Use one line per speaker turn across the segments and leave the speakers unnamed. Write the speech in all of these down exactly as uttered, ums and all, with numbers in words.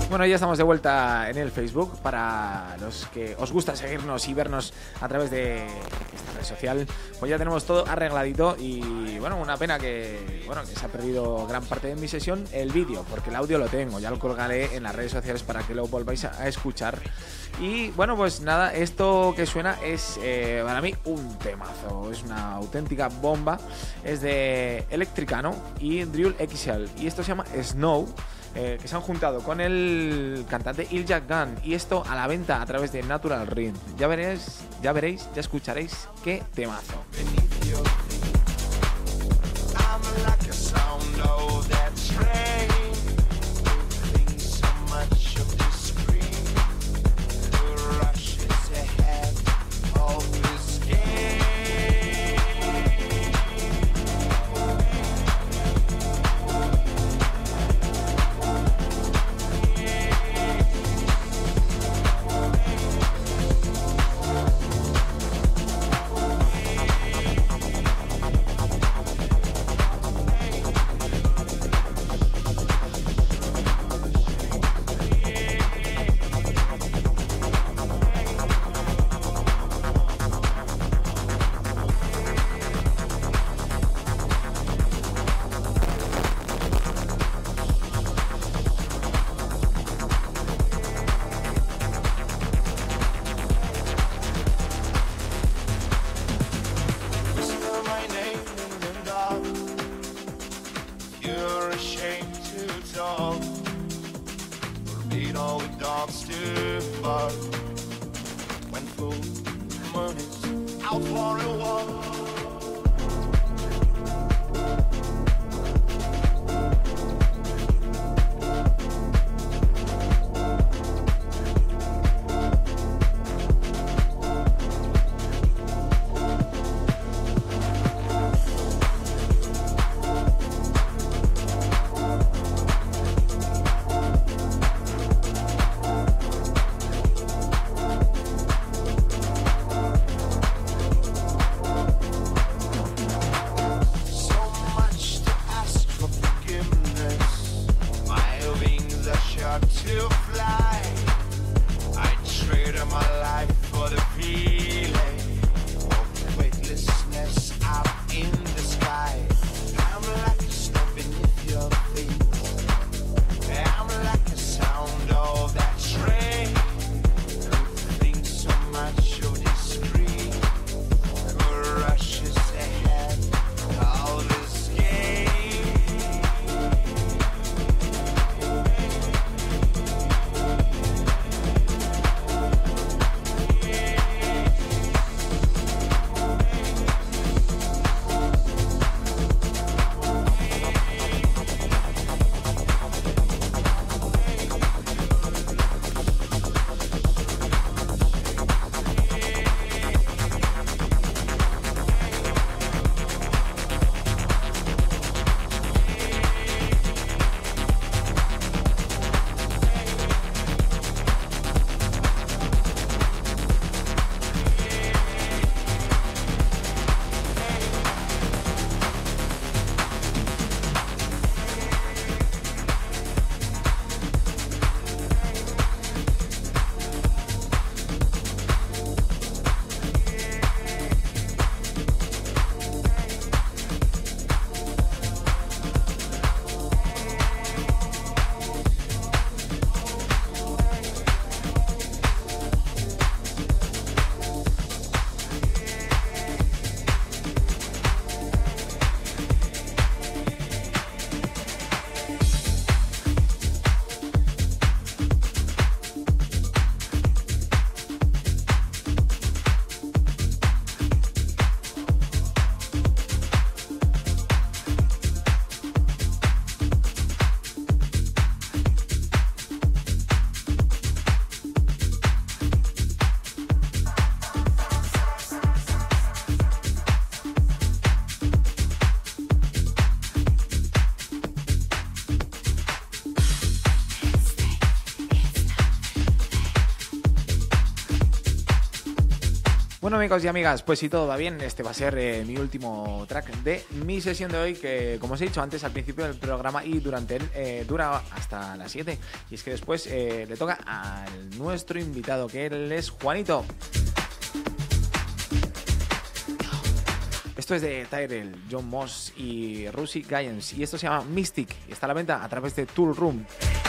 Bueno, ya estamos de vuelta en el Facebook. Para los que os gusta seguirnos y vernos a través de esta red social, pues ya tenemos todo arregladito. Y bueno, una pena que, bueno, que se ha perdido gran parte de mi sesión, el vídeo, porque el audio lo tengo, ya lo colgaré en las redes sociales para que lo volváis a escuchar. Y bueno, pues nada, esto que suena es eh, para mí un temazo, es una auténtica bomba. Es de Electricano y Drill X L, y esto se llama Snow. Eh, que se han juntado con el cantante Ilja Gunn, y esto a la venta a través de Natural Rhythm. Ya veréis, ya veréis, ya escucharéis qué temazo. Bueno, amigos y amigas, pues si todo va bien, este va a ser eh, mi último track de mi sesión de hoy, que como os he dicho antes al principio del programa y durante él eh, dura hasta las siete. Y es que después eh, le toca a nuestro invitado, que él es Juanito. Esto es de Tyrell, John Moss y Russi Gaines, y esto se llama Mystic y está a la venta a través de Tool Room.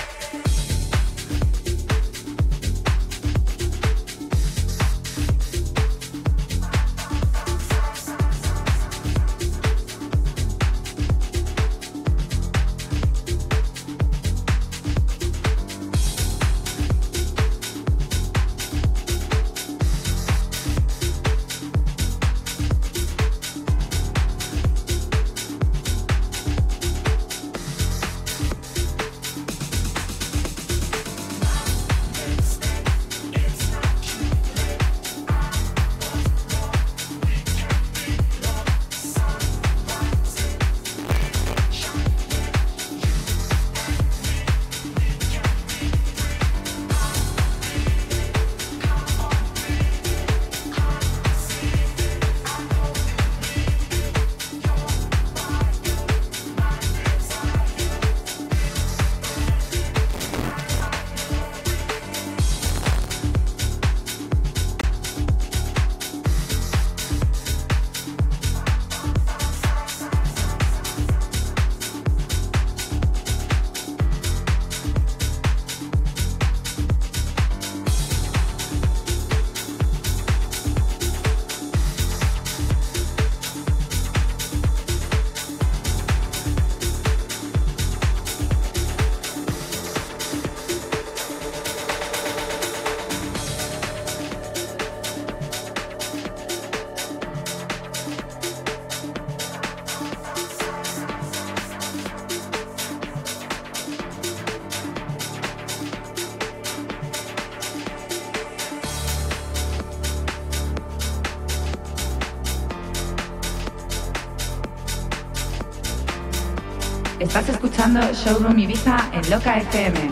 Estás escuchando Showroom Ibiza en Loca F M.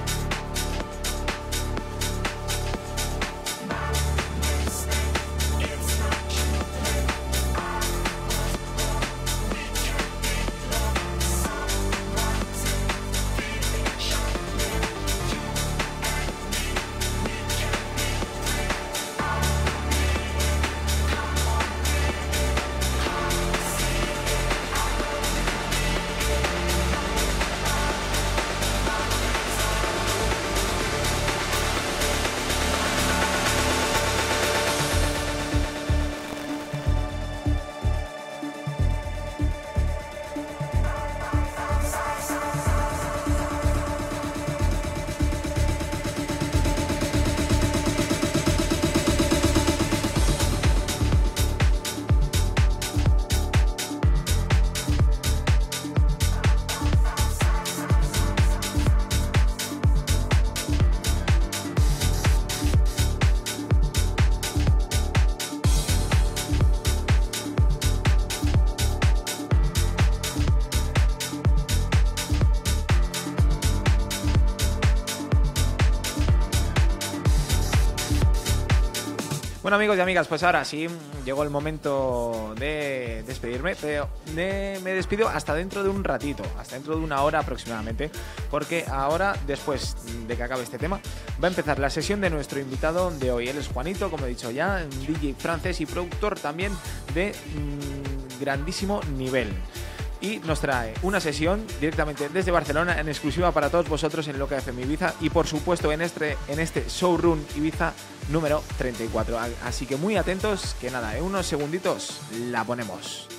Bueno, amigos y amigas, pues ahora sí llegó el momento de despedirme, pero de, me despido hasta dentro de un ratito, hasta dentro de una hora aproximadamente, porque ahora, después de que acabe este tema, va a empezar la sesión de nuestro invitado de hoy. Él es Juanito, como he dicho ya, un D J francés y productor también de mmm, grandísimo nivel. Y nos trae una sesión directamente desde Barcelona en exclusiva para todos vosotros en Loca F M Ibiza y por supuesto en este, en este Showroom Ibiza número treinta y cuatro. Así que muy atentos, que nada, en unos segunditos la ponemos.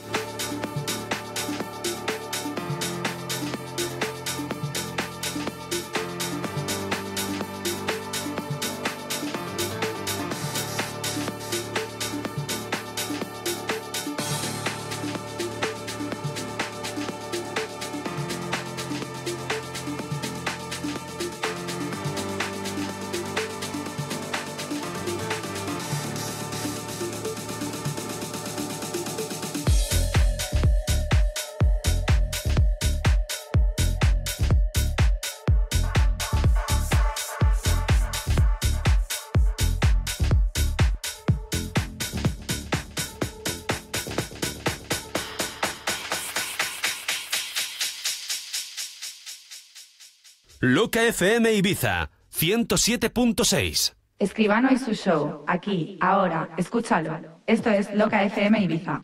Loca F M Ibiza, ciento siete punto seis.
Escribano y su show, aquí, ahora, escúchalo. Esto es Loca F M Ibiza.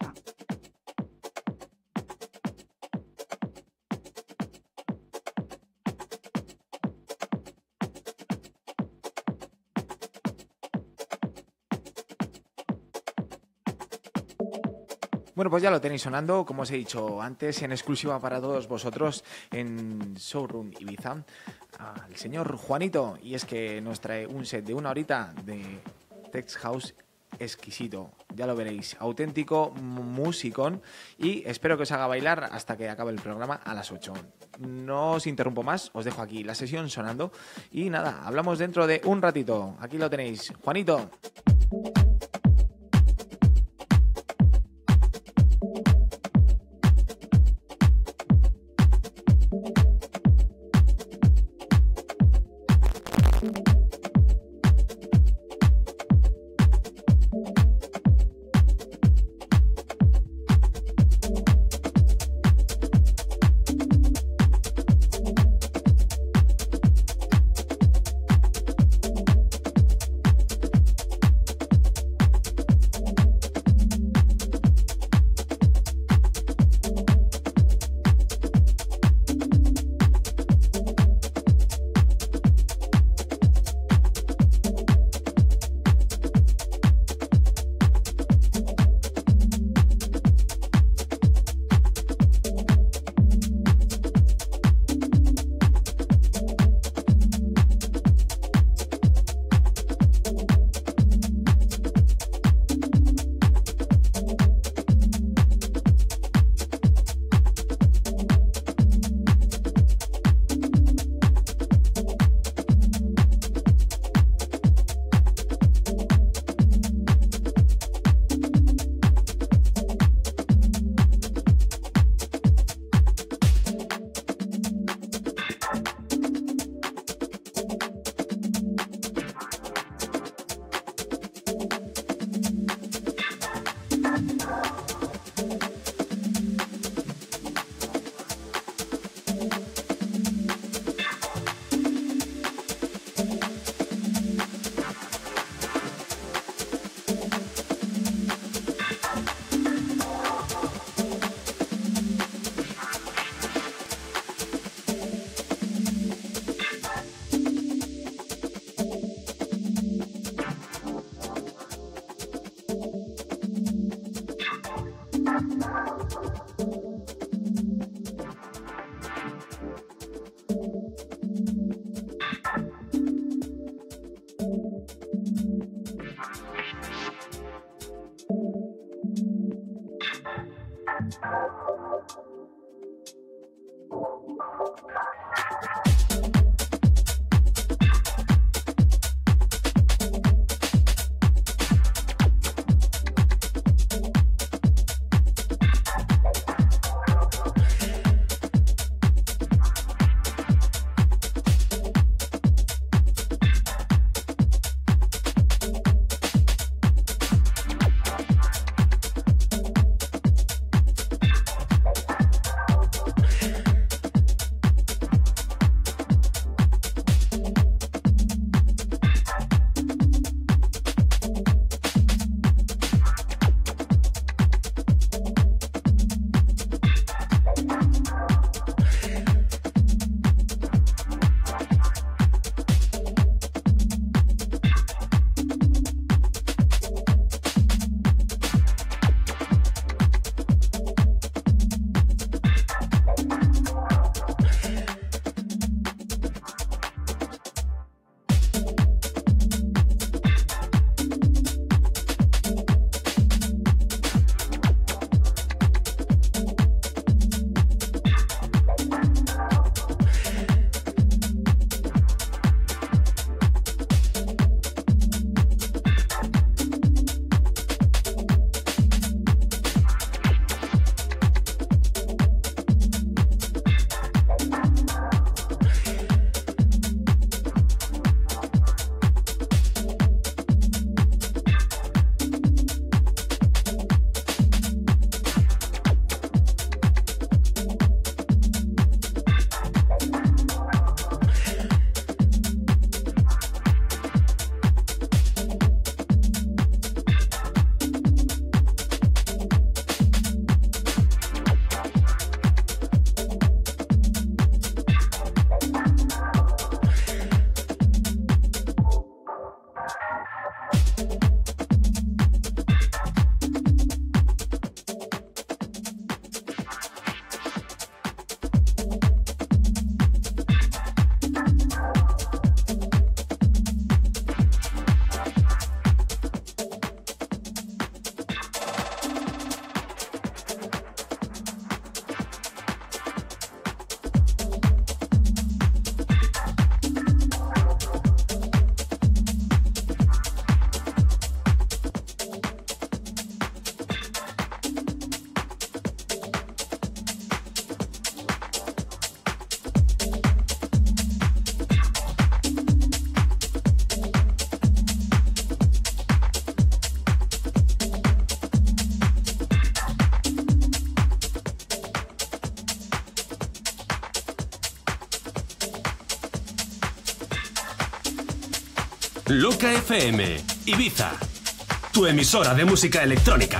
Bueno, pues ya lo tenéis sonando, como os he dicho antes, en exclusiva para todos vosotros en Showroom Ibiza, al señor Juanito. Y es que nos trae un set de una horita de Tech House exquisito. Ya lo veréis, auténtico musicón. Y espero que os haga bailar hasta que acabe el programa a las ocho. No os interrumpo más, os dejo aquí la sesión sonando. Y nada, hablamos dentro de un ratito. Aquí lo tenéis, Juanito.
Loca F M, Ibiza, tu emisora de música electrónica.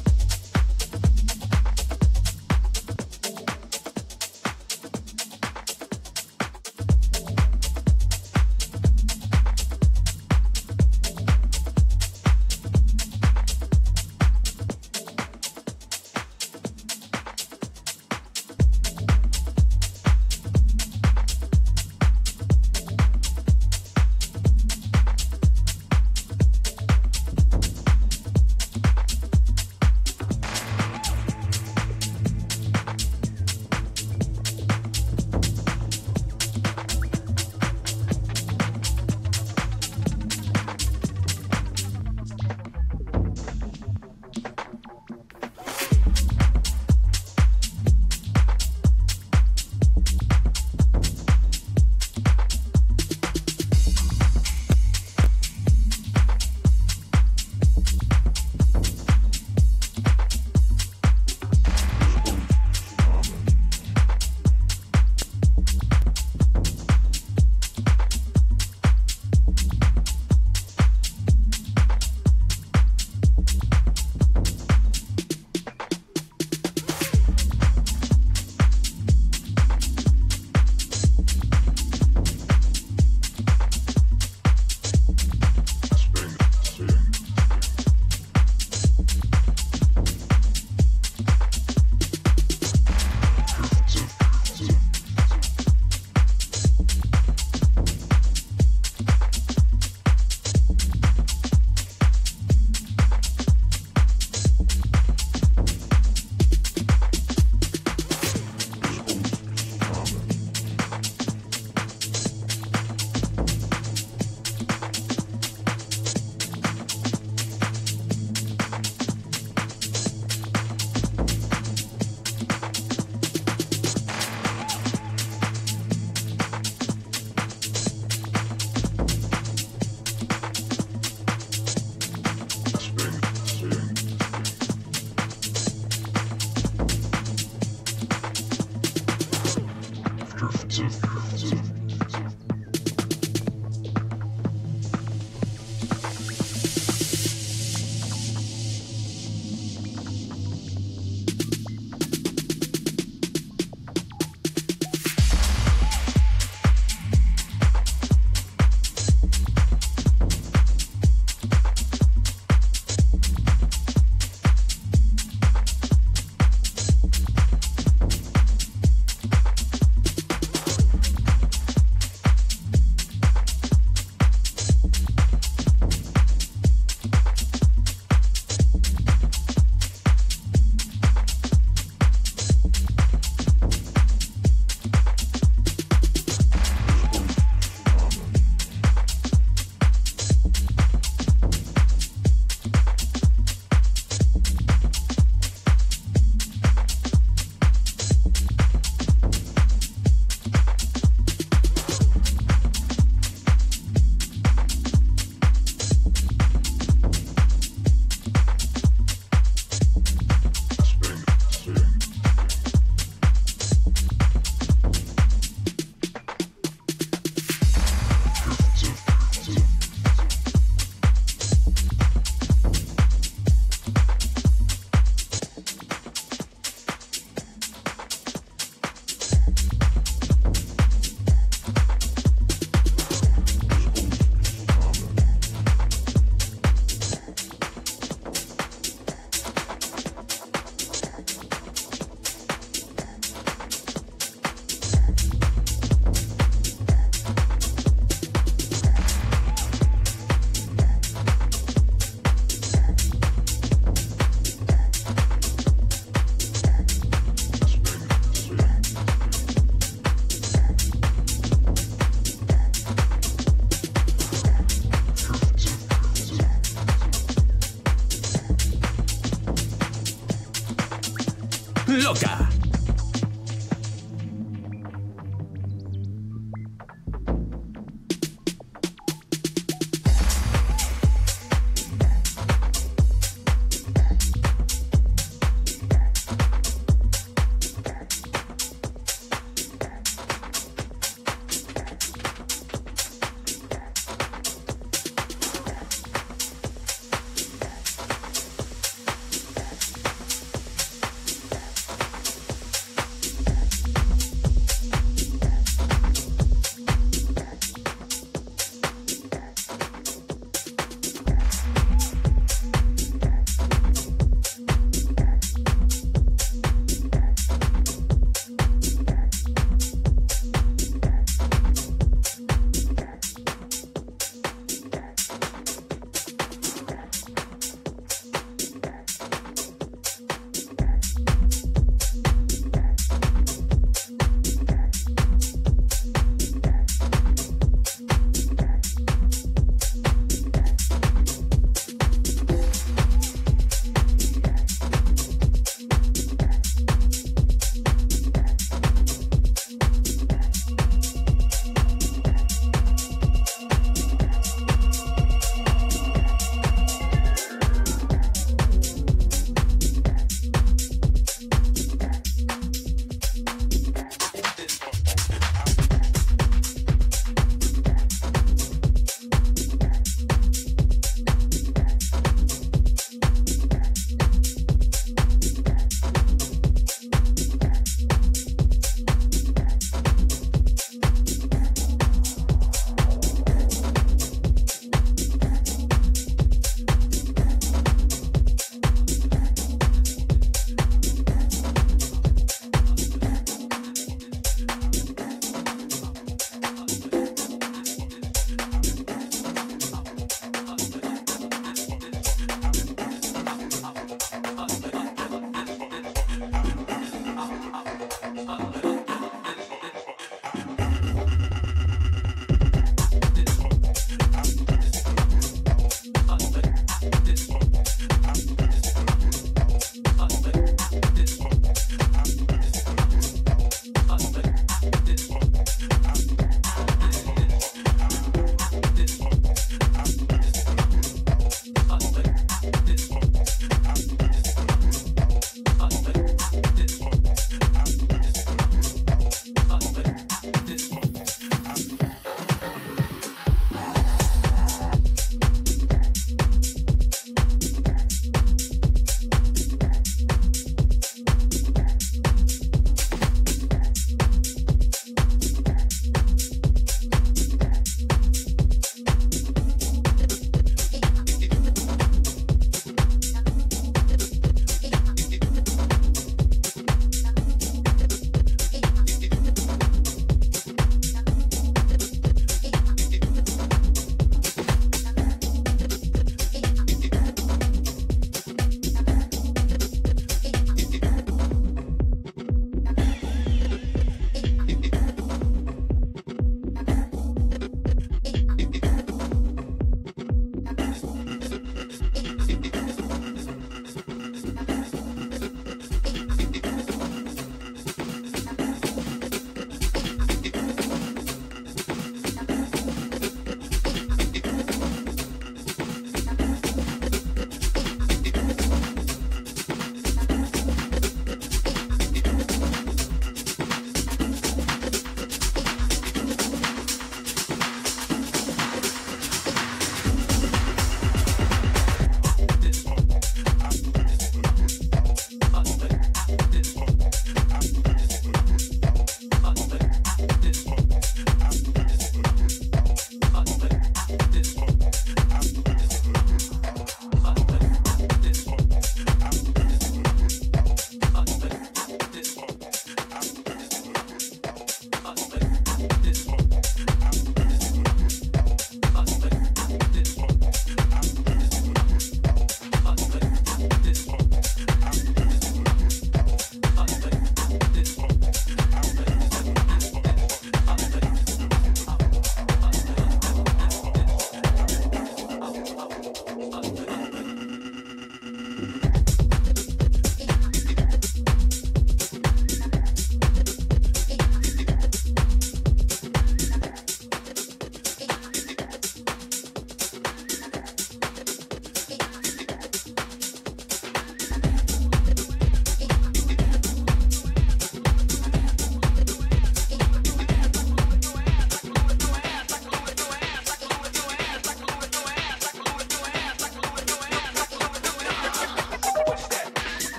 Loca.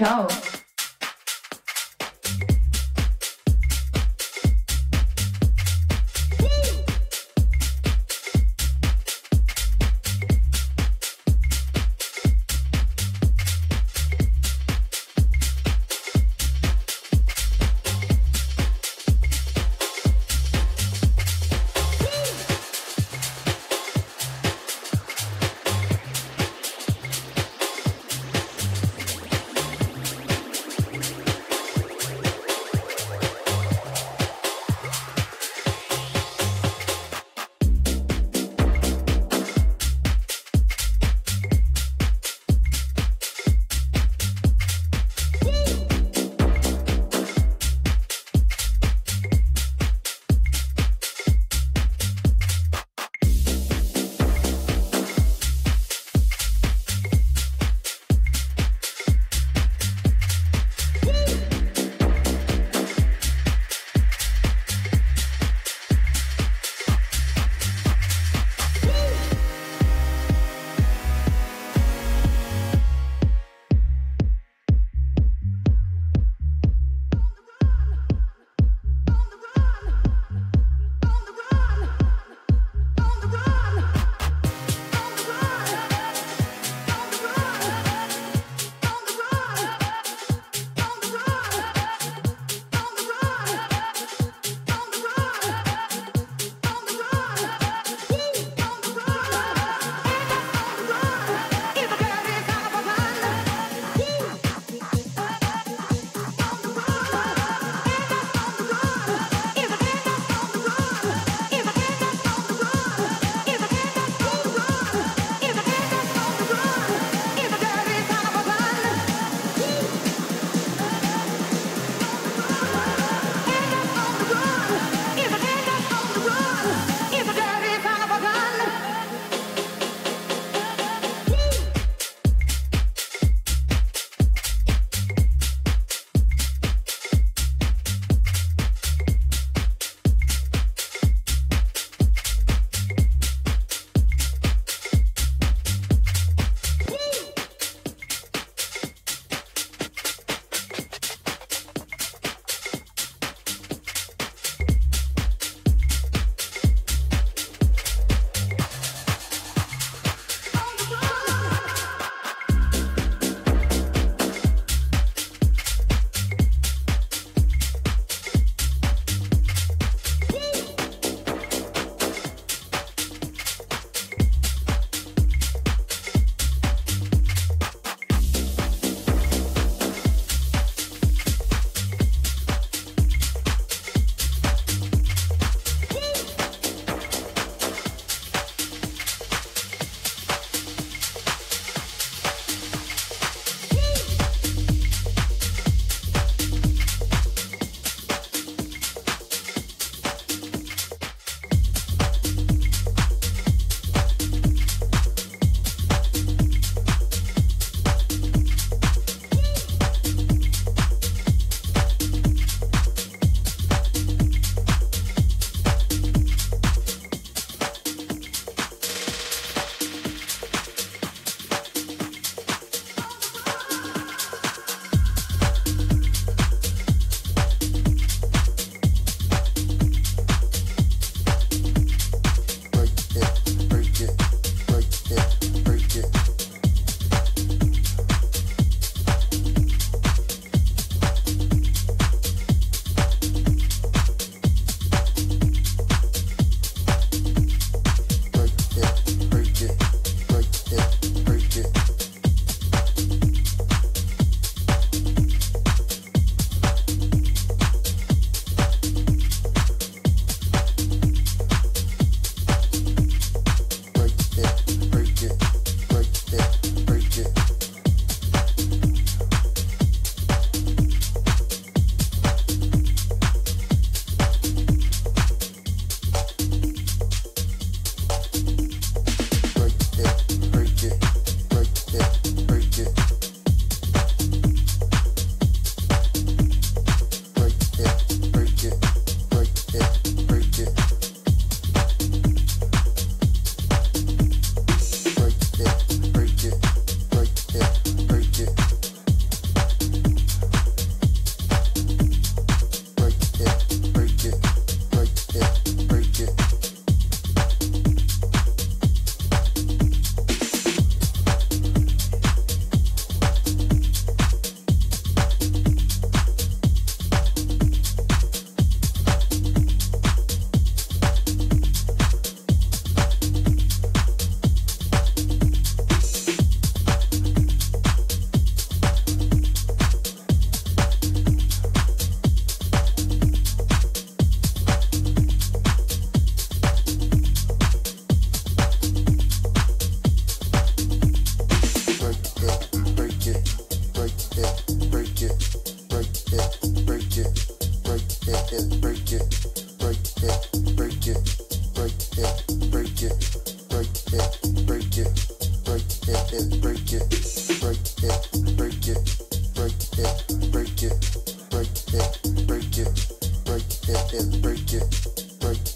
Show.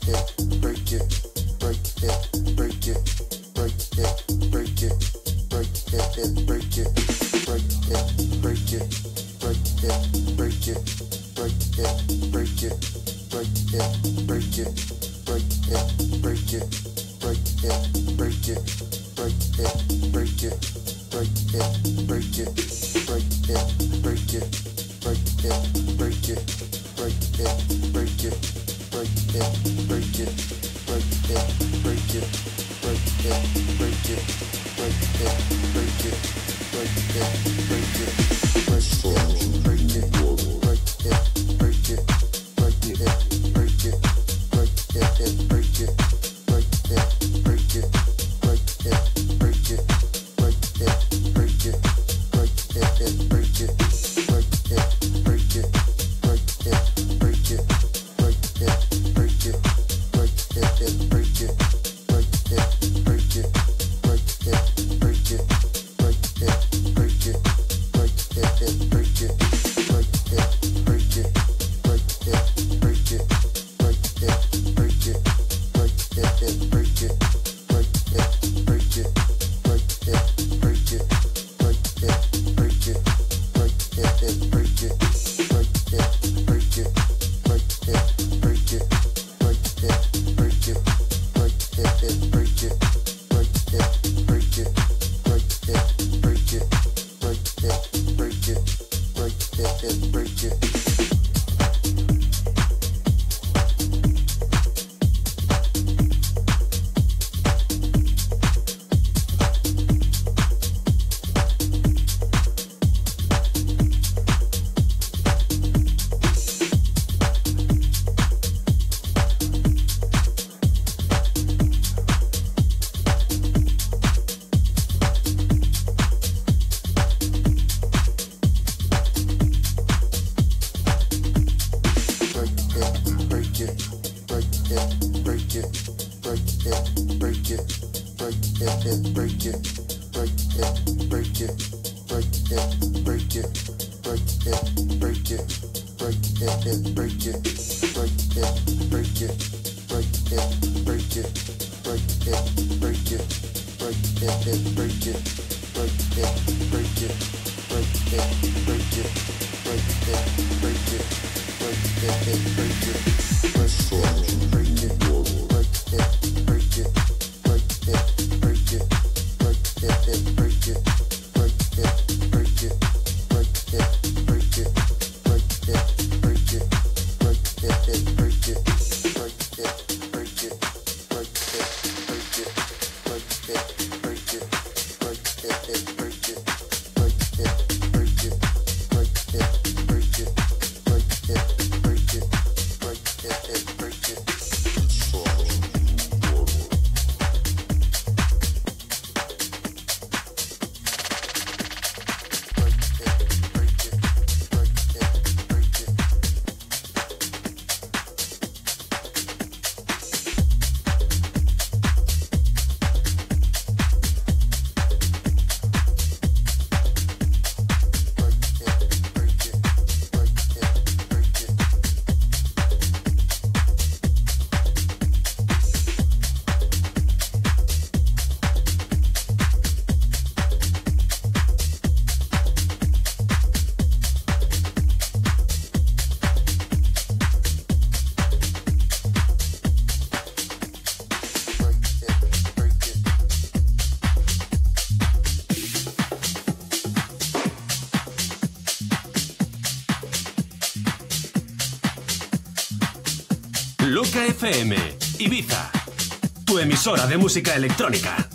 Loca F M, Ibiza, tu emisora de música electrónica.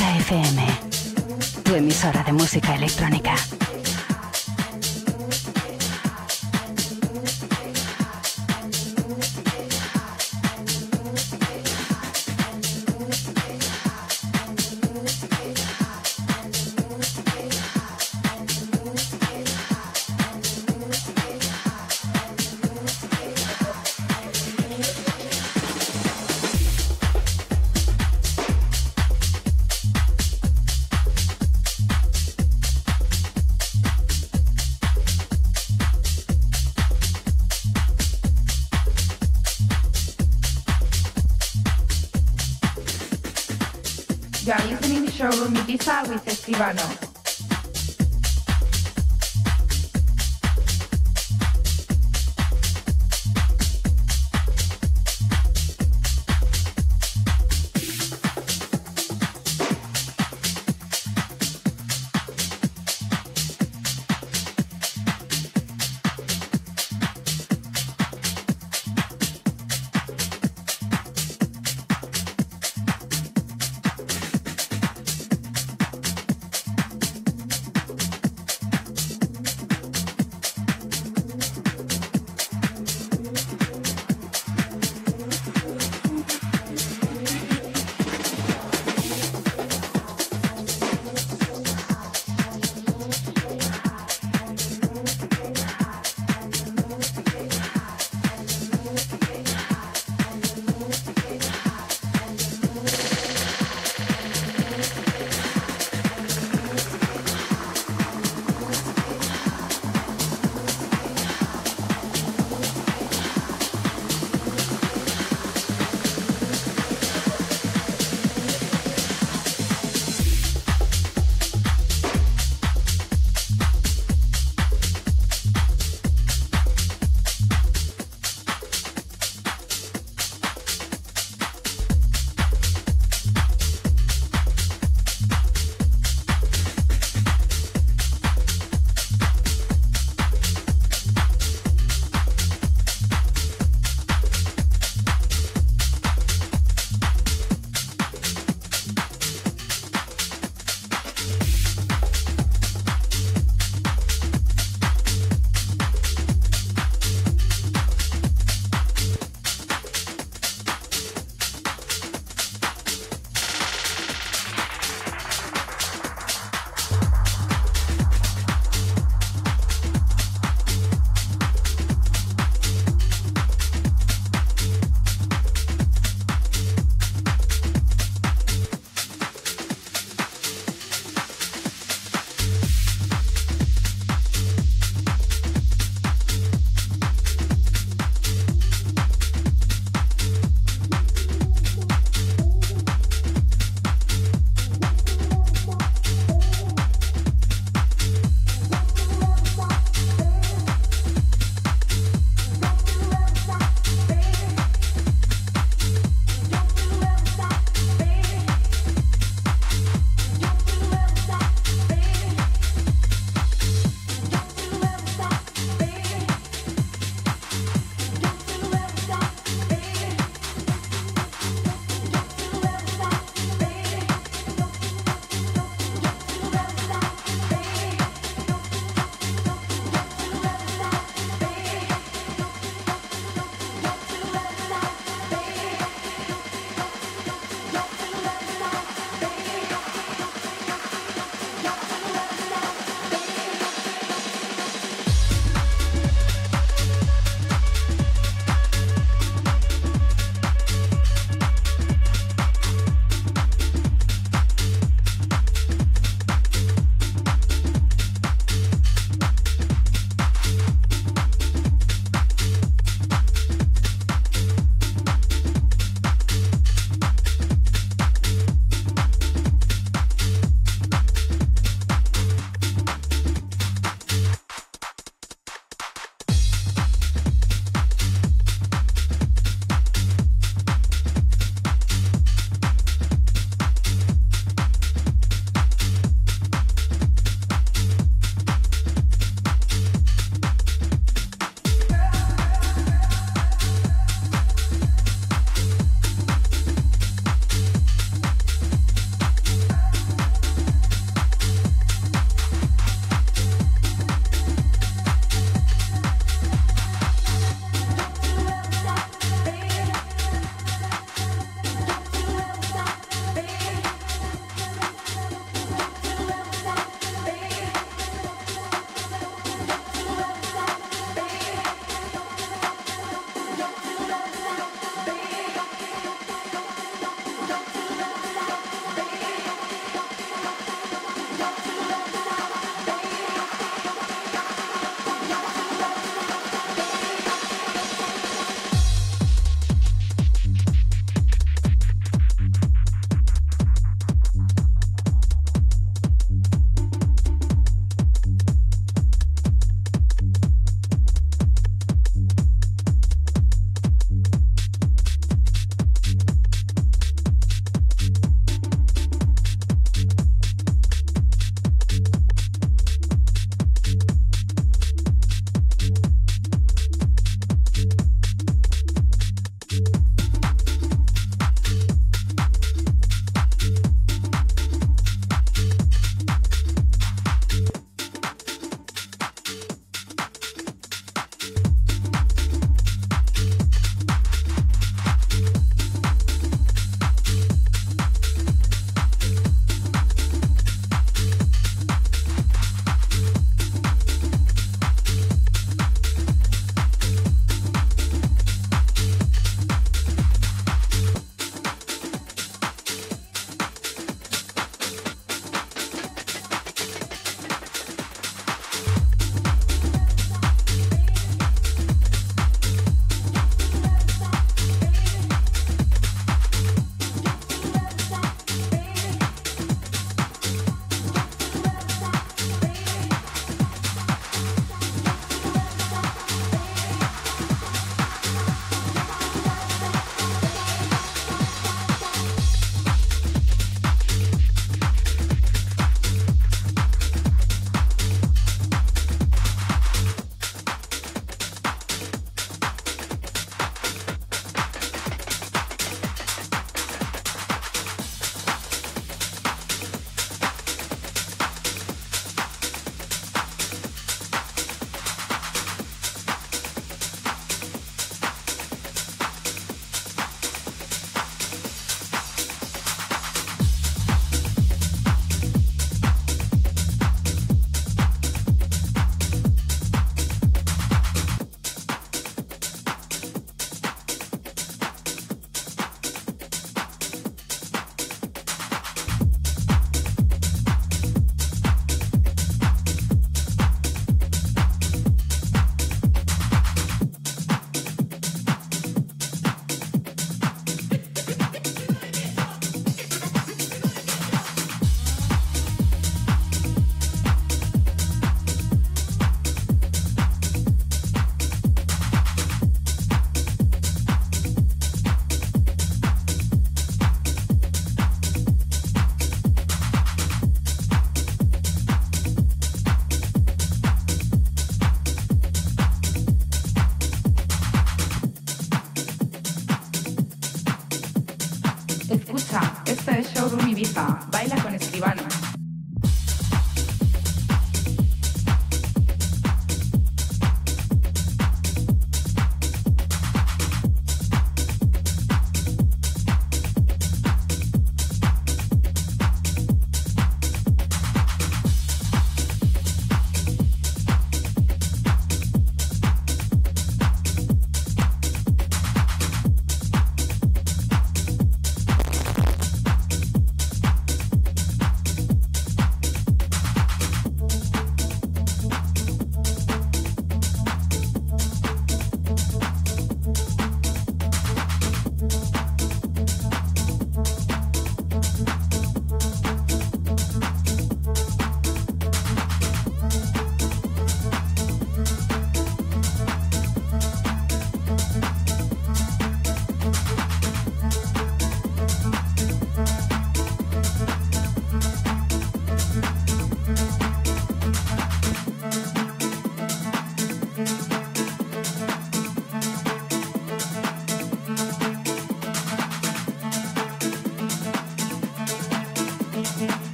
Loca F M, tu emisora de música electrónica.
You are listening to Showroom Ibiza with Escribano.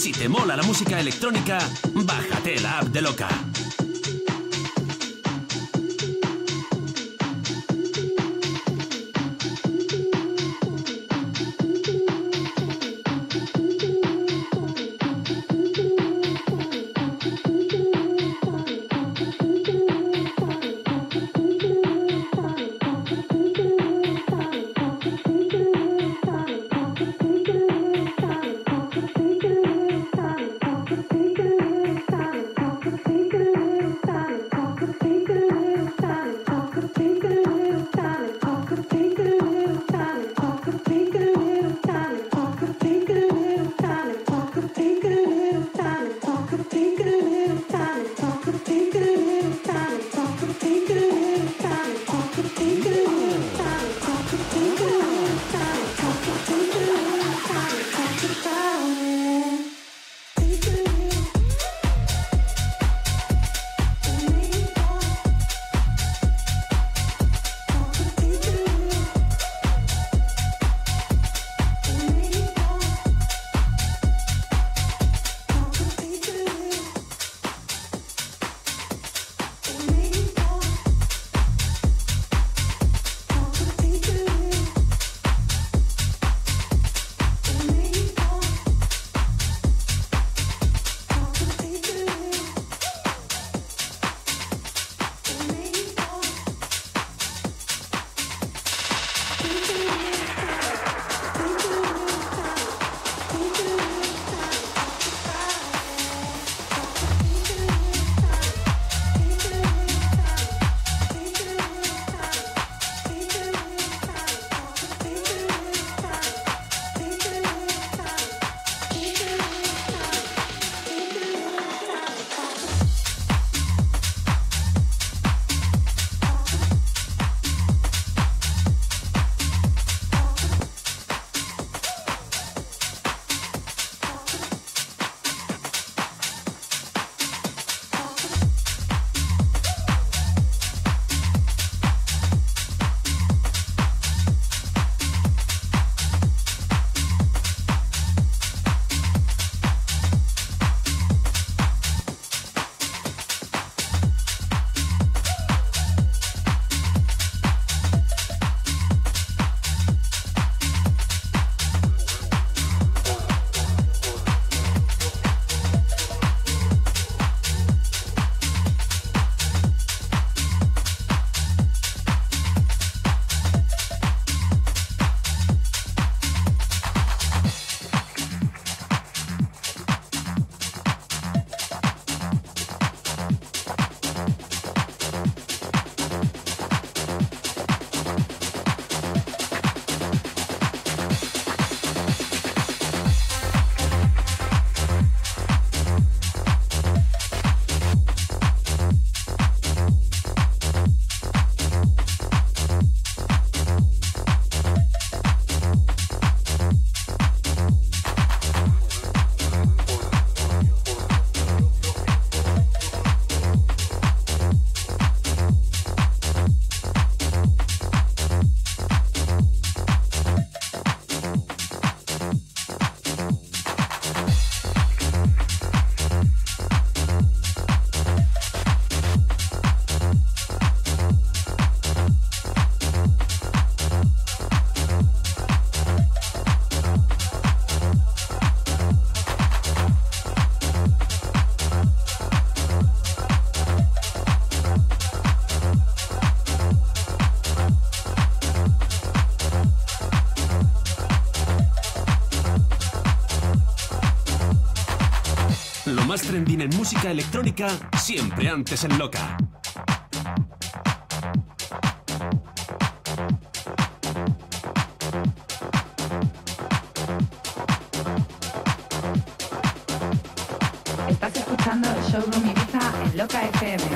Si te mola la música electrónica, bájate la app de Loca. más trending en música electrónica, siempre antes en Loca.
Estás escuchando el Showroom Ibiza en Loca F M.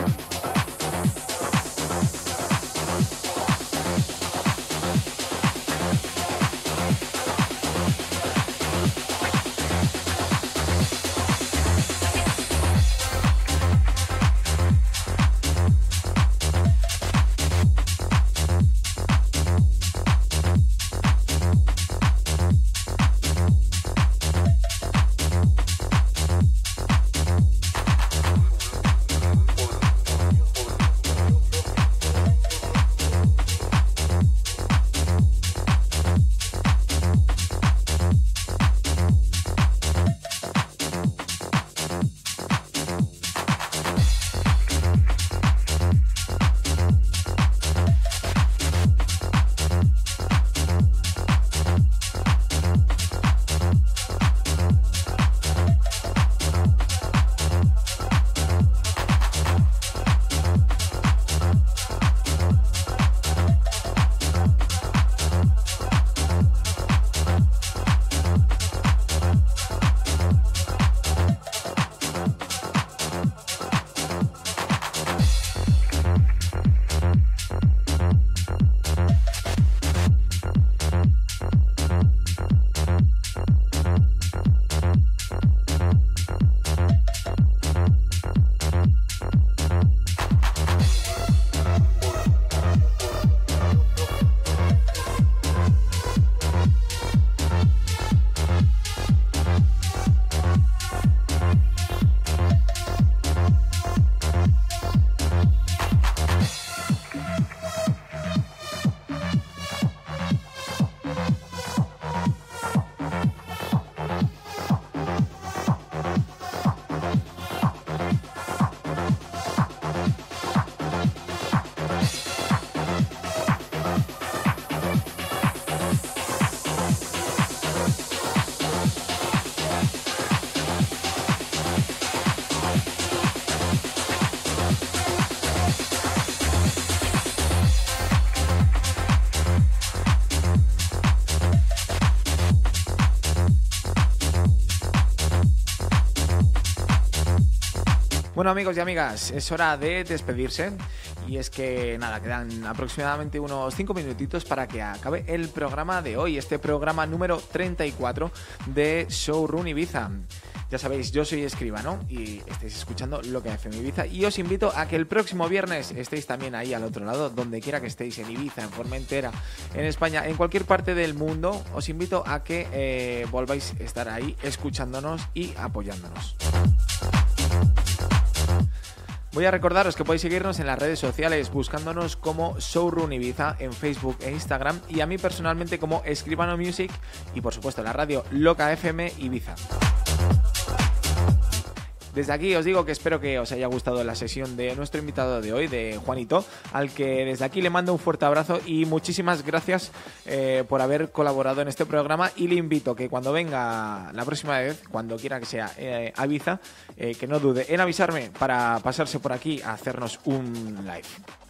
Bueno, amigos y amigas, es hora de despedirse y es que nada, quedan aproximadamente unos cinco minutitos para que acabe el programa de hoy, este programa número treinta y cuatro de Showroom Ibiza. Ya sabéis, yo soy Escribano y estáis escuchando Loca F M Ibiza y os invito a que el próximo viernes estéis también ahí al otro lado, donde quiera que estéis, en Ibiza, en Formentera, en España, en cualquier parte del mundo. Os invito a que eh, volváis a estar ahí escuchándonos y apoyándonos. Voy a recordaros que podéis seguirnos en las redes sociales buscándonos como Showroom Ibiza en Facebook e Instagram y a mí personalmente como Escribano Music y por supuesto la radio Loca F M Ibiza. Desde aquí os digo que espero que os haya gustado la sesión de nuestro invitado de hoy, de Juanito, al que desde aquí le mando un fuerte abrazo y muchísimas gracias eh, por haber colaborado en este programa y le invito que cuando venga la próxima vez, cuando quiera que sea eh, a Ibiza, eh, que no dude en avisarme para pasarse por aquí a hacernos un live.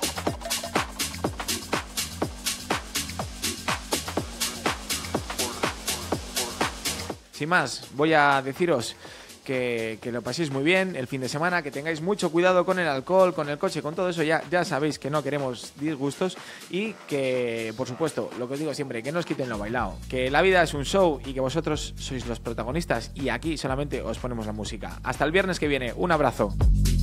Sin más, voy a deciros Que, que lo paséis muy bien el fin de semana, que tengáis mucho cuidado con el alcohol, con el coche, con todo eso, ya, ya sabéis que no queremos disgustos y que, por supuesto, lo que os digo siempre, que no os quiten lo bailado, que la vida es un show y que vosotros sois los protagonistas y aquí solamente os ponemos la música. Hasta el viernes que viene, un abrazo.